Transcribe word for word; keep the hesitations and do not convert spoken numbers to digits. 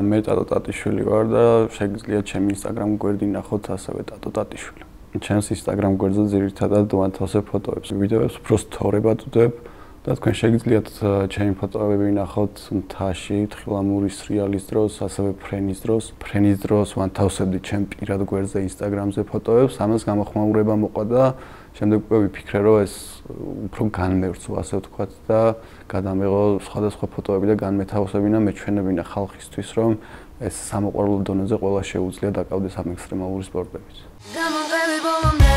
მე ტატო ტატიშვილი ვარ და შეგიძლიათ ჩემი Instagram გვერდი ნახოთ ასევე ტატო ტატიშვილი. ჩემს Instagram გვერდზე ძირითადად ვანთავსებ ფოტოებს, ვიდეოებს უფრო სწორებად ვდებ და თქვენ შეგიძლიათ ჩემი ფოტოები ნახოთ მთაში, თხილამურის სრიალის დროს, ასევე ფრენის დროს. ფრენის დროს ვანთავსებდი ჩემ პირად გვერდზე Instagram-ზე ფოტოებს, ამას გამოხმაურება მოყვა და შემდეგ უკვე ვიფიქრე, რომ ეს უფრო განმევრცო, ასე ვთქვათ და გადამეღო სხვადასხვა ფოტოები და განმეთავსებინა, მეჩვენებინა ხალხისთვის, რომ ეს სამოყვარულო დონეზე ყველა შეუძლია დაკავდეს ამ ექსტრემალური სპორტებით.